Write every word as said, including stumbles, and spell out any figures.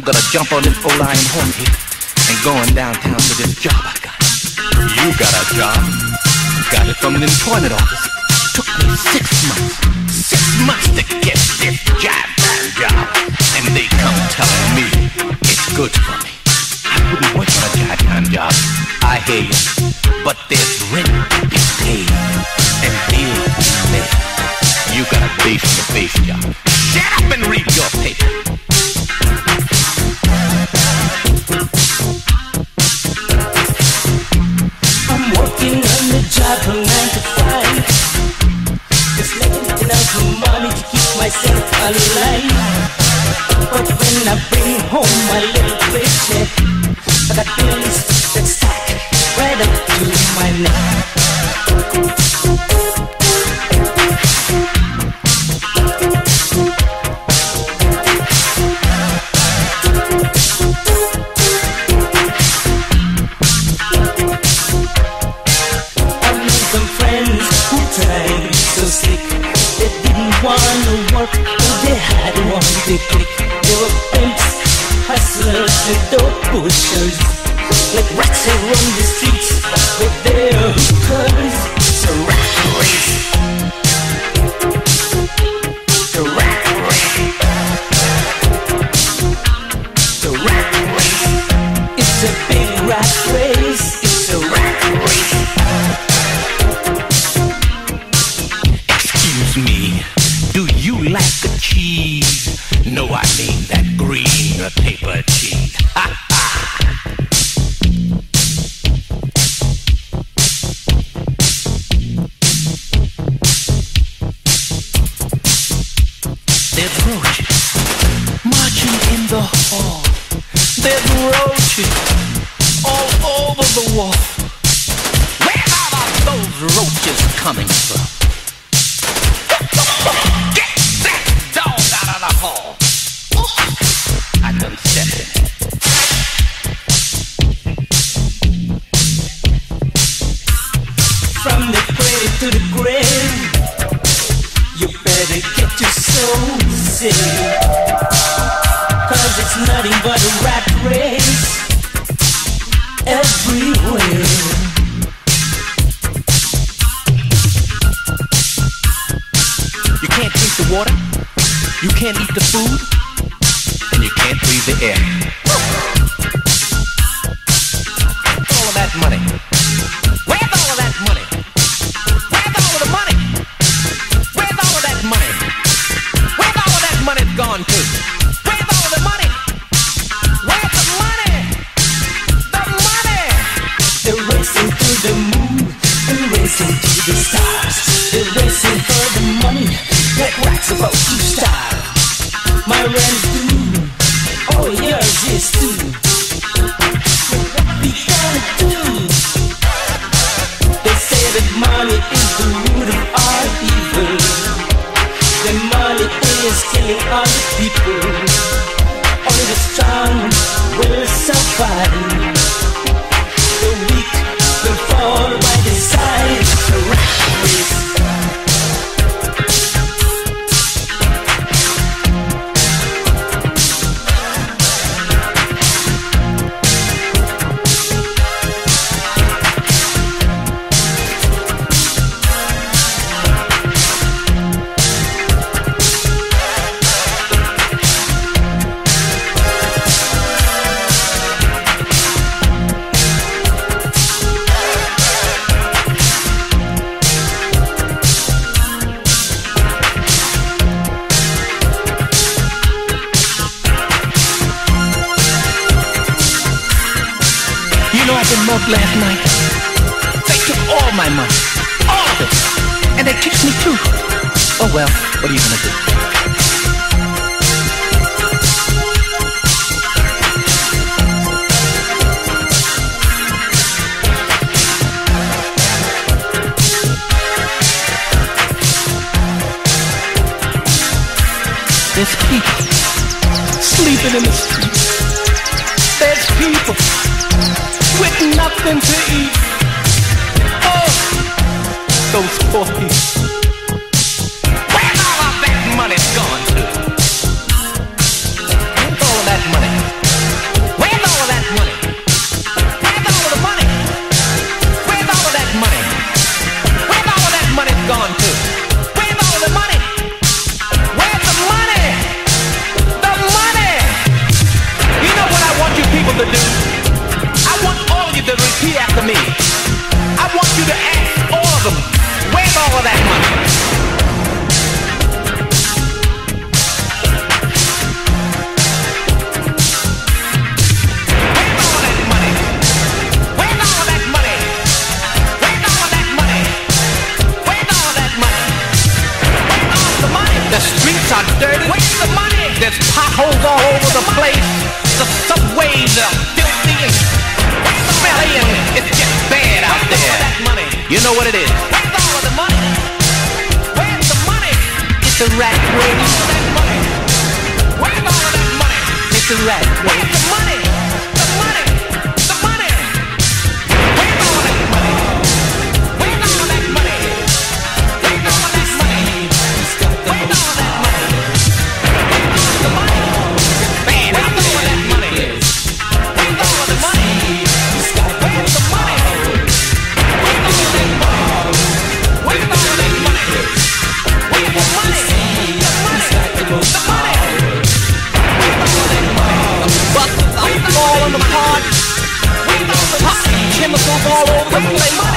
gonna jump on this old iron horse here and going downtown to this job I got. You got a job? Got it from an employment office. Took me six months, six months to get this job, job. And they come telling me it's good for me. I wouldn't work on a job, job. I hear you, but there's rent to be paid and bills to be made. You got a face-to-face job. Shut up and read your paper. I'm working on the job from nine to five, just making enough money to keep myself alive. But when I bring home my little paycheck, I got bills that stack right up to my neck. They click, they were pimps, hustlers and dope pushers, like rats around the streets with their hookers. It's a rat race, the rat race, the rat race. It's a big rat race, it's a rat race. Excuse me, do you like the cheese? No, I mean that green paper cheese. Ha ha! There's roaches marching in the hall. There's roaches all over the wall. Where are those roaches coming from? Get that dog out of the hall! I done stepped in it. From the cradle to the grave, you better get your soul saved, 'cause it's nothing but a rat race everywhere. You can't drink the water, you can't eat the food, and you can't breathe the air. All of that money. Where's all of that money? Where's all of the money? Where's all of that money? Where's all of that money gone to? Where's all of the money? Where's the money? The money! They're racing to the moon and racing to the stars. They're racing for the money like rats about to starve. My rent's due, oh yours is too. What we gonna do? They say that money is the root of all evil. The money is killing all the people. Only the strong will survive. The weak will fall by the side. The rat race. Mugged last night. They took all my money, all of it, and they kicked me too. Oh well, what are you gonna do? There's people sleeping in the streets. There's people with nothing to eat. Oh, those poor people. Where's all of that money gone to? Where's all of that money? you to ask all of them, where's all of that money? The streets are dirty. Where's the money? There's potholes all over the place. The subways are filthy and smelly, and it's just bad out there. Where's all that money? You know what it is. Where's all of the money? Where's the money? It's a rat race. Where's all of that money? Where's all of that money? It's a rat race. Where's the money? The money. The money. Where's all of that money? Where's all of that money? Where's all of that money? Where's all of that money? The money. Man, where's all of that money? Where's all of the money? Where's the money? Where's all of that money? Where's all of that money? Where's the money? The money. The money. Where's all of that money? The buses are falling apart. Where's all the toxic chemicals all over the place?